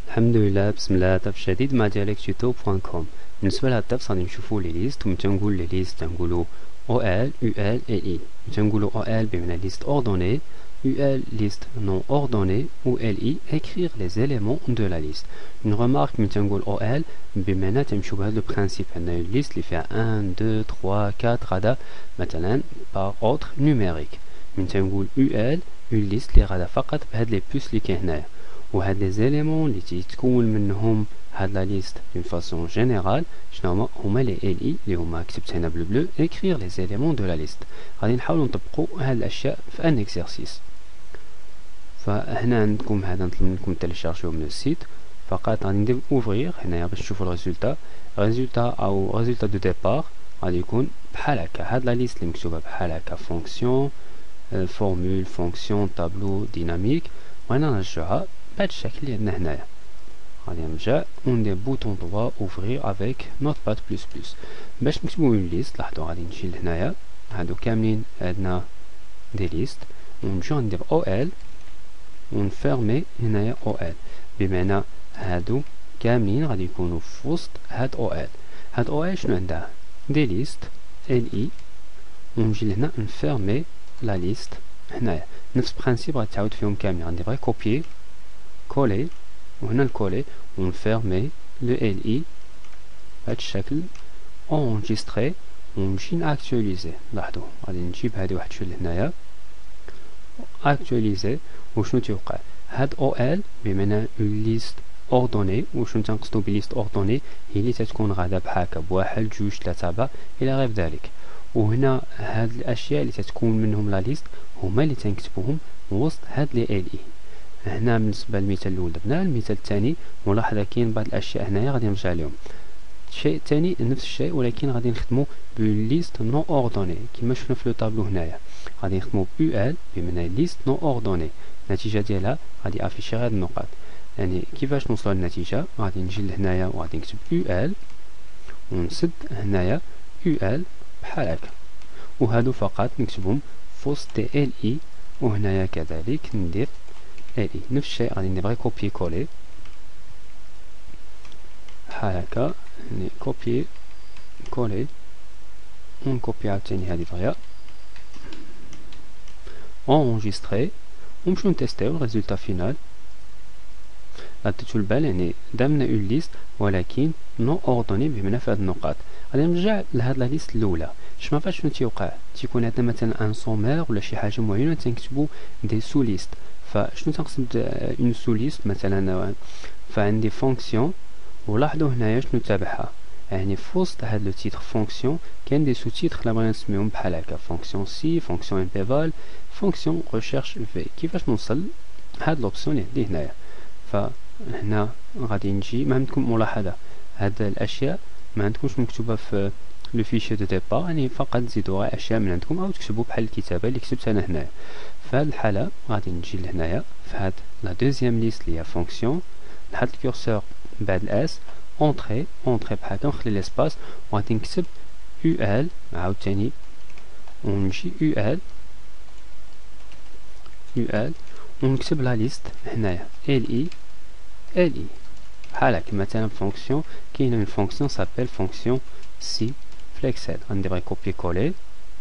الحمد لله، بسم الله. درس جديد مع dialectuto.com. بالنسبة لهاد الدرس غادي نشوفو لي ليست، و تنقول لي ليست تنقولو OL, UL et I. تنقولو OL بمعنى liste ordonnée, UL liste non ordonnée, ou LI écrire les éléments de la liste. Une remarque من تنقول OL بمعنى تمشيو بهاد لو برانسيب، عندنا liste اللي فيها 1 2 3 4 هذا مثلا par ordre numérique. من تنقول UL une liste اللي غادا فقط بهاد لي بوس اللي كاين هنايا، وهاد لي زيليمون اللي تيتكون منهم هاد لا ليست دون فاسون جينيرال شنو هما لي ال اي اللي هما كتبت هنا بالبلو écrire les éléments de la liste. غادي نحاولوا نطبقوا هاد الاشياء في ان اكزرسيس. فهنا عندكم هذا نطلب منكم تيليشارجيو من السيت، فقط غادي ندير اوفرير هنايا باش تشوفوا الريزولتا او ريزولتا دو ديبار. غادي يكون بحال هكا هاد لا ليست اللي مكتوبه بحال هكا فونكسيون فورمول فونكسيون تابلو ديناميك، وهنا نرجعها بهذا الشكل اللي عندنا هنايا. غادي نرجع وندير بوطون droit اوفرير افيك نوتباد بلس بلس باش نكتبو اون ليست. لاحظوا غادي نمشي لهنايا، هادو كاملين عندنا دي ليست، ونمشيو ندير او ال ونفيرمي هنايا او ال، بمعنى هادو كاملين غادي يكونوا في وسط هاد او ال. هاد او ال شنو عندها؟ دي ليست ال اي، ونمشي لهنا نفيرمي لا ليست. هنايا نفس برانسيب غتعاود فيهم كاملين، غندير غير كوبيي كولي وهنا نكولي ونفيرمي لو ال اي بهاد الشكل، اونجستري ونمشي ناكتواليزي. لاحظوا غادي نجيب هادي واحد شويه لهنايا اكتواليزي، وشنو تيوقع؟ هاد او ال بمعنى اون ليست اوردوني. وشنو تنقصدو بليست اوردوني؟ هي اللي تتكون غادا بحاكا بواحد جوج ثلاثة أربعة الى غير ذلك. وهنا هاد الاشياء اللي تتكون منهم لا ليست هما اللي تنكتبوهم وسط هاد لي ال اي. هنا بالنسبه للمثال الاول درنا. المثال الثاني ملاحظه كاين بعض الاشياء هنايا غادي نرجع لهم. الشيء الثاني نفس الشيء، ولكن غادي نخدمو بليست نون اوردوني كما شفنا في لو طابلو هنايا. غادي نخدمو بو ال بمعنى ليست نون اوردوني. النتيجه ديالها غادي افيشي هاد النقاط. يعني كيفاش نوصلوا للنتيجه؟ غادي نجي لهنايا وغادي نكتب يو ال ونسد هنايا يو ال بحال هكا، وهادو فقط نكتبهم في وسط دي ال اي. وهنايا كذلك ندير ال اي نفس الشيء، غادي ندير غير كوبي كولي بحال هكا، يعني كوبي كولي ونكوبي عاوتاني هادي دغيا اونجستري، ونمشيو نتيستيو الريزولتا فينال. عطيتو البال يعني درنا اون ليست ولكن نو اوردوني بمعنى في هاد النقاط. غادي نرجع لهاد لا ليست الاولى. شما فاش شنو تيوقع؟ تيكون عندنا مثلا ان سومير ولا شي حاجه معينه تنكتبو دي سو ليست. فشنو تنقصد اون سو ليست؟ مثلا فعندي فونكسيون، ولاحظوا هنايا شنو تابعها، يعني في وسط هاد لو تيتر فونكسيون كاين دي سو تيتر اللي بغينا نسميهم بحال هكا فونكسيون سي، فونكسيون انترفال، فونكسيون ريشيرش في. كيفاش نوصل هاد لوبسيون اللي عندي هنايا؟ فهنا غادي نجي، ما عندكم ملاحظه هاد الاشياء ما عندكمش مكتوبه في لو فيشي دو ديبار، يعني فقط تزيدوا غير اشياء من عندكم او تكتبوا بحال الكتابه اللي كتبت انا هنايا. في هاد الحاله غادي نجي لهنايا في هاد لا دوزيام ليست اللي هي فونكسيون، نحط الكورسور بعد الاس اونطري بحال هكا، نخلي ليسباس وغادي نكتب يو ال عاوتاني، ونجي يو ال ونكتب لا ليست هنايا ال اي بحال هكا. مثلا فونكسيون كاينه اون فونكسيون سابيل فونكسيون سي في الاكسل، غندير غير كوبي كولي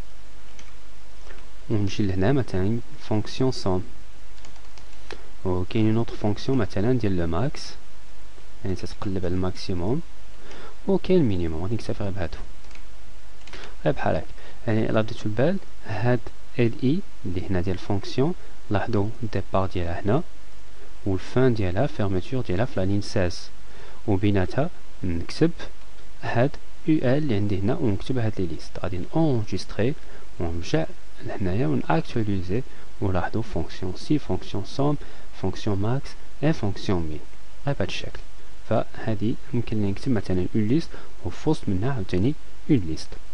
ونجي لهنا مثلا فونكسيون سوم. وكاين اون اوتر فونكسيون مثلا ديال لو ماكس، يعني تتقلب على الماكسيموم، وكاين مينيموم غادي نكتفي غير بهادو غير بحال هكا. يعني الا بديتو البال هاد ال اي اللي هنا ديال الفونكسيون، لاحظوا الديبار ديالها هنا والفان ديالها فيرميتور ديالها في لا لين 16، وبيناتها نكتب هاد يو ال اللي عندي هنا ونكتب هاد لي ليست. غادي نونجستري ونرجع لهنايا وناكتواليزي، ولاحظوا فونكسيون سي، فونكسيون سوم، فونكسيون ماكس اي فونكسيون مين غير بهاد الشكل. فهادي ممكن نكتب مثلا اون ليست وفي وسط منها عاوتاني اون ليست.